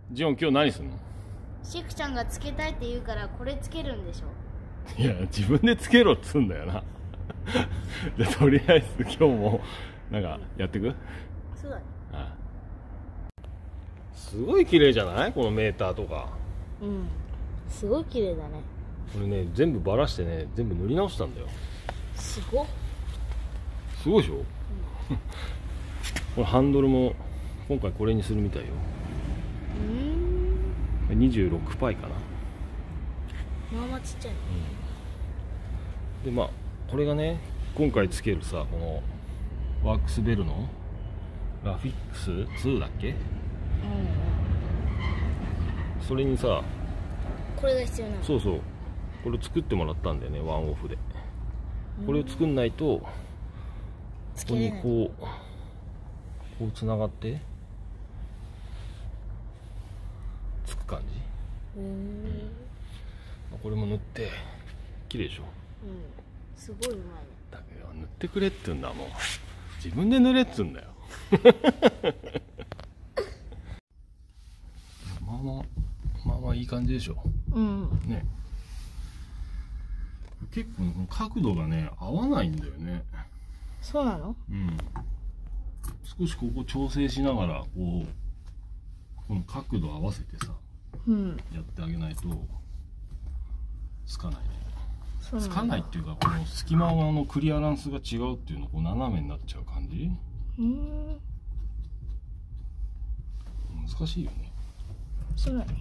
ジオン今日何すんの？ シクちゃんがつけたいって言うからこれつけるんでしょ。 いや自分でつけろっつうんだよなじゃあとりあえず今日もなんかやってく？ そうだね。 ああ、すごい綺麗じゃない？このメーターとか。 うん、すごい綺麗だね。 これね全部バラしてね全部塗り直したんだよ。 すごっ。 すごいでしょ、これハンドルも今回これにするみたいよ。26パイかな。 まあまあちっちゃいね。 でまあこれがね今回つけるさこのワークスベルのラフィックス2だっけ？それにさこれが必要なの。 そうそうこれ作ってもらったんだよね、ワンオフで。これを作んないとここにこうつながってつく感じ。これも塗って綺麗でしょ。 すごいうまいね。 だけど塗ってくれって言うんだもん。自分で塗れっつうんだよまあいい感じでしょ。ね、結構角度がね合わないんだよね。 そうなの？ 少しここ調整しながらこの角度合わせてさ、やってあげないとつかないね。つかないっていうかこの隙間のクリアランスが違うっていうのこう斜めになっちゃう感じ。難しいよね。 そうだね。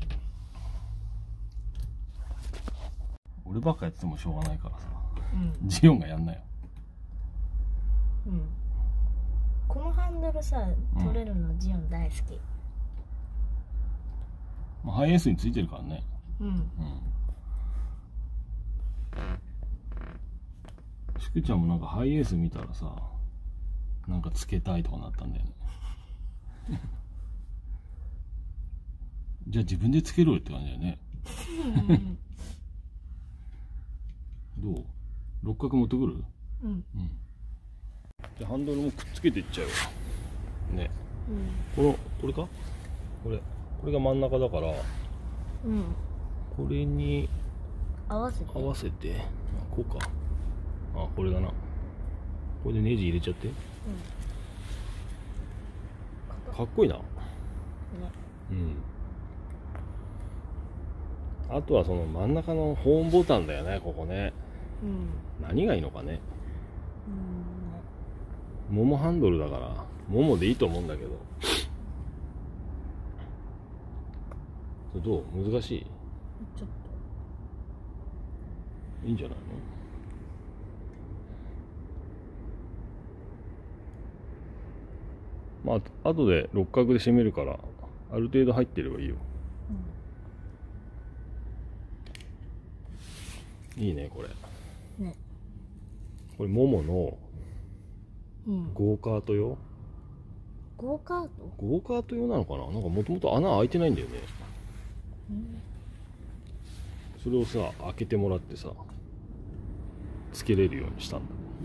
俺ばっかやっててもしょうがないからさ、ジオンがやんなよ。 このハンドルさ取れるのジオン大好き。 ハイエースについてるからね。しくちゃんもなんかハイエース見たらさなんかつけたいとかなったんだよねじゃあ自分でつけろよって感じだよねどう？六角持ってくる？じゃあハンドルもくっつけていっちゃうよね。これか？これが真ん中だから、これに合わせてこうか。これだな。これでネジ入れちゃって、かっこいいな。あとはその真ん中のホーンボタンだよね、ここね。何がいいのかね。モモハンドルだからモモでいいと思うんだけどどう？難しい？ ちょっといいんじゃないの？まあ後で六角で締めるからある程度入ってればいいよ。いいねこれね。これモモのゴーカート用。 ゴーカート用なのかな。なんかもともと穴開いてないんだよね。それをさ開けてもらってさつけれるようにしたんだ。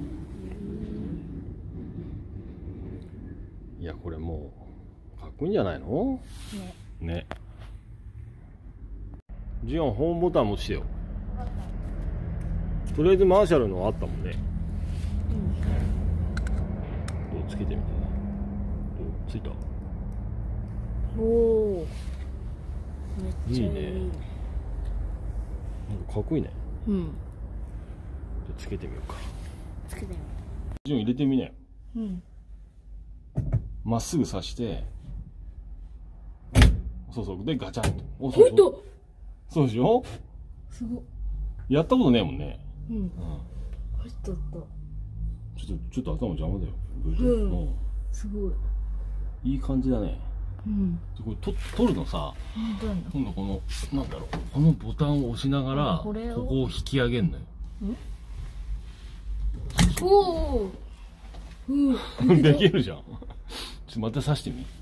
いやこれもうかっこいいんじゃないのね。ジオンホームボタンもしてよ。とりあえずマーシャルのあったもんね。どう？つけてみて。どう？ついた？ おお、めっちゃいいね。 なんかかっこいいね。じゃあつけてみようか。 つけてみよう。ジオン入れてみなよ。まっすぐ刺して、そうでガチャンと。そうでしょ。 すごっ。 やったことねえもんね。 ちょっと頭邪魔だよ。 すごい。いい感じだね。これ取るのさ、今度このなんだろう、このボタンを押しながらここを引き上げるのよ。できるじゃん。ちょっとまた刺してみ。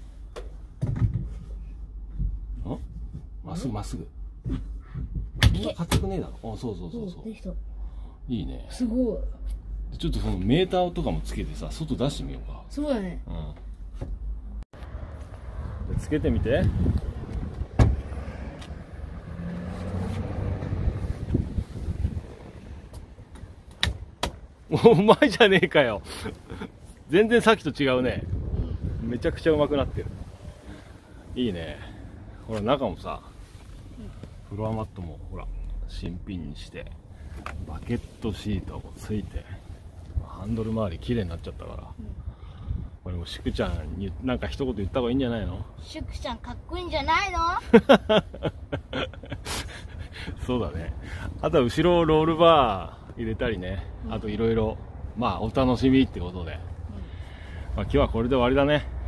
まっすぐ。硬くねえだろ。そう。 できた。 いいね。 すごい。ちょっとそのメーターとかもつけてさ外出してみようか。 そうだね。 つけてみて。 うまいじゃねえかよ。全然さっきと違うね。めちゃくちゃうまくなってる。いいね。ほら中もさ、フロアマットもほら新品にして、バケットシートもついて、ハンドル周り綺麗になっちゃったから、これもしくちゃんになんか一言言った方がいいんじゃないの？ しくちゃんかっこいいんじゃないの？ そうだね。あとは後ろロールバー入れたりね、あといろいろまあお楽しみってことで、まあ今日はこれで終わりだね。